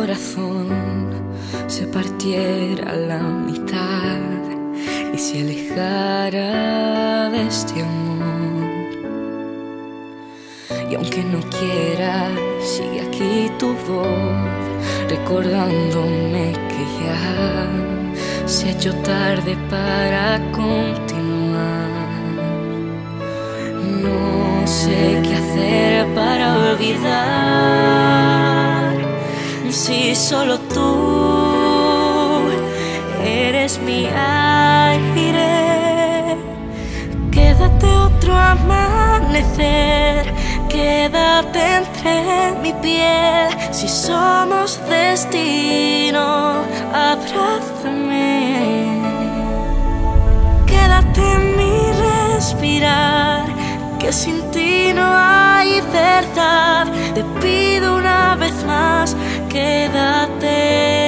corazón se partiera a la mitad y se alejara de este amor. Y aunque no quiera, sigue aquí tu voz, recordándome que ya se ha hecho tarde para continuar. No sé qué hacer para olvidar, si solo tú eres mi aire. Quédate otro amanecer, quédate entre mi piel. Si somos destino, abrázame. Quédate en mi respirar, que sin ti no hay verdad. Te pido una vez más, quédate.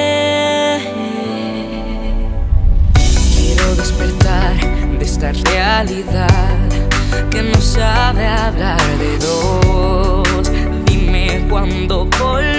Quiero despertar de esta realidad que no sabe hablar de dos. Dime cuándo volverás.